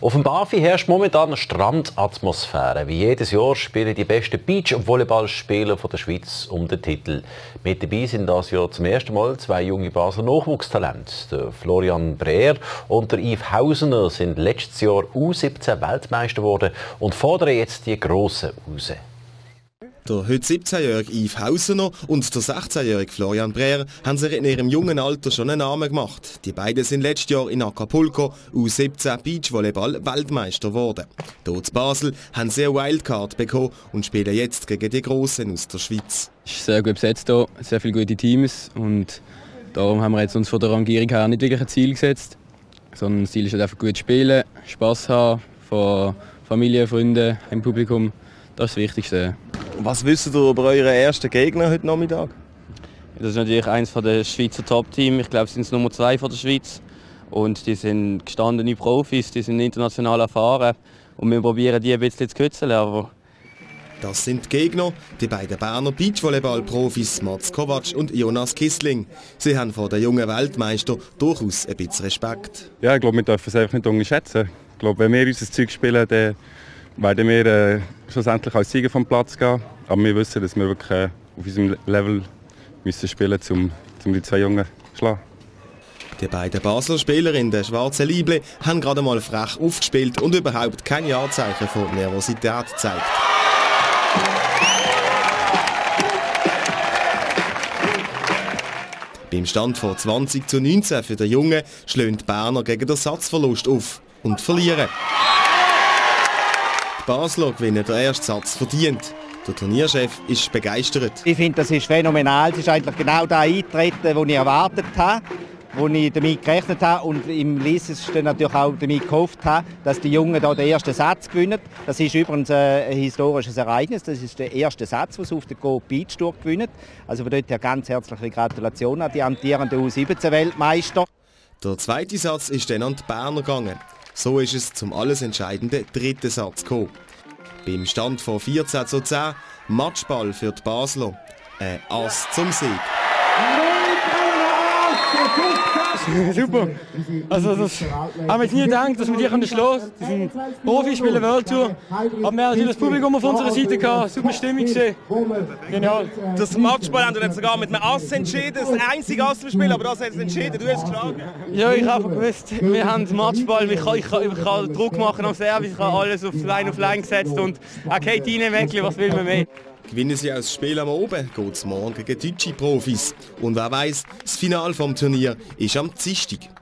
Auf dem Bafi herrscht momentan eine Strandatmosphäre. Wie jedes Jahr spielen die besten Beach-Volleyballspieler der Schweiz um den Titel. Mit dabei sind das Jahr zum ersten Mal zwei junge Basler Nachwuchstalente. Der Florian Breer und der Yves Hausener sind letztes Jahr U17 Weltmeister geworden und fordern jetzt die Grossen raus. Der heute 17-jährige Yves Hausener und der 16-jährige Florian Breer haben sich in ihrem jungen Alter schon einen Namen gemacht. Die beiden sind letztes Jahr in Acapulco U17 Beachvolleyball Weltmeister geworden. Hier in Basel haben sie eine Wildcard bekommen und spielen jetzt gegen die Grossen aus der Schweiz. Es ist sehr gut besetzt hier, sehr viele gute Teams und darum haben wir jetzt uns von der Rangierung her nicht wirklich ein Ziel gesetzt, sondern das Ziel ist einfach gut spielen, Spass haben, von Familie, Freunden, im Publikum. Das ist das Wichtigste. Was wisst ihr über euren ersten Gegner heute Nachmittag? Das ist natürlich eines der Schweizer Top-Teams. Ich glaube, sie sind Nummer 2 von der Schweiz. Und die sind gestandene Profis, die sind international erfahren. Und wir probieren die ein bisschen zu kitzeln. Aber das sind die Gegner, die beiden Berner Beachvolleyball-Profis Mats Kovac und Jonas Kissling. Sie haben vor den jungen Weltmeister durchaus ein bisschen Respekt. Ja, ich glaube, wir dürfen es einfach nicht unterschätzen. Ich glaube, wenn wir unser Zeug spielen, dann werden wir schlussendlich als Sieger vom Platz gehen. Aber wir wissen, dass wir wirklich auf unserem Level müssen spielen müssen, um die zwei Jungen zu schlagen. Die beiden Basler Spieler in der schwarzen Lible haben gerade mal frech aufgespielt und überhaupt keine Anzeichen von Nervosität gezeigt. Beim Stand von 20:19 für den Jungen schlagen die Berner gegen den Satzverlust auf und verlieren. Die Basler gewinnen den ersten Satz verdient. Der Turnierchef ist begeistert. Ich finde, das ist phänomenal. Es ist eigentlich genau das eingetreten, was ich erwartet habe, wo ich damit gerechnet habe und im Leicester natürlich auch damit gehofft habe, dass die Jungen hier den ersten Satz gewinnen. Das ist übrigens ein historisches Ereignis. Das ist der erste Satz, den sie auf der Go Beach gewinnen. Also von dort her ganz herzliche Gratulation an die amtierenden U17-Weltmeister. Der zweite Satz ist dann an die Berner gegangen. So ist es zum alles entscheidenden dritten Satz gekommen. Beim Stand von 14:10 Matchball für die Basler. Ein Ass zum Sieg. Super. Also das haben wir jetzt nie gedacht, dass wir die schlagen können. Die sind Profis, spielen World Tour. Aber wir haben natürlich das Publikum auf unserer Seite gehabt. Super Stimmung gesehen. Genial. Das Matchball haben wir jetzt sogar mit einem Ass entschieden. Das einzige Ass im Spiel, aber das hat es entschieden. Du hast es geschlagen. Ja, ich habe gewusst, wir haben den Matchball. Ich kann Druck machen am Service. Ich habe alles auf Line gesetzt und auch kein Reinwechseln. Was will man mehr? Gewinnen sie als Spiel am Oben, geht es morgen gegen deutsche Profis. Und wer weiss, das Finale vom Turnier ist am Dienstag.